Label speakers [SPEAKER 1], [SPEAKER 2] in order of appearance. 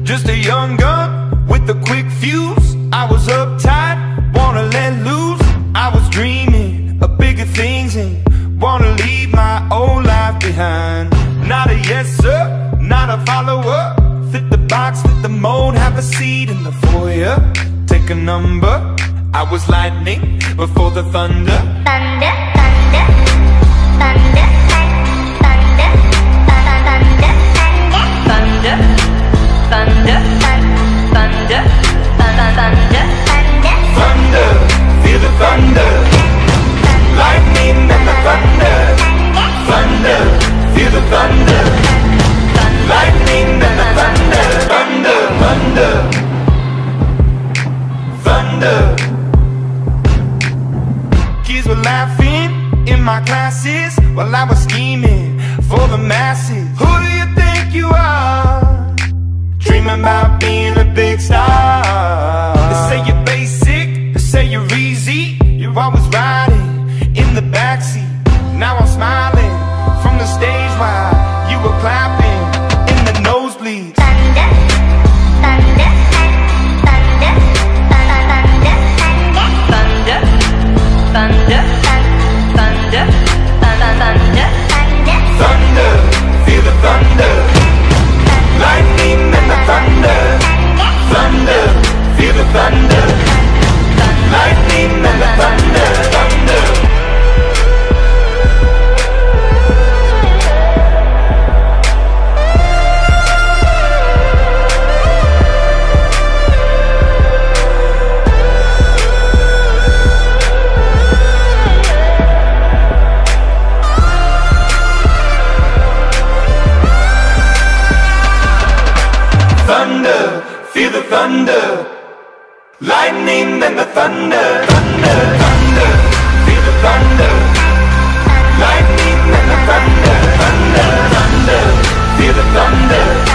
[SPEAKER 1] Just a young gun with a quick fuse. I was uptight, wanna let loose. I was dreaming of bigger things and wanna leave my old life behind. Not a yes sir, not a follower. Fit the box, fit the mold, have a seat in the foyer. Take a number. I was lightning before the thunder.
[SPEAKER 2] Thunder, thunder, thunder, thunder, thunder, thunder, thunder, thunder, thunder,
[SPEAKER 1] thunder, feel the thunder. Lightning and the thunder. Thunder, feel the thunder. Lightning and the thunder. Thunder, thunder, thunder. Kids were laughing in my classes while I was scheming for the masses. Who do you think you are? Dreaming about being a big star. They say you're basic, they say you're easy. You're always riding in the backseat. Now I'm smiling from the stage while you were clapping in the nosebleeds.
[SPEAKER 2] thunder, thunder, thunder, thunder, thunder, thunder, thunder, thunder,
[SPEAKER 1] Thunder, feel the thunder. Lightning and the thunder. Thunder, feel the thunder. Lightning and the thunder. Thunder. Thunder, feel the thunder. Lightning and the thunder. Thunder, thunder, feel the thunder. Lightning and the thunder. Thunder, thunder, feel the thunder.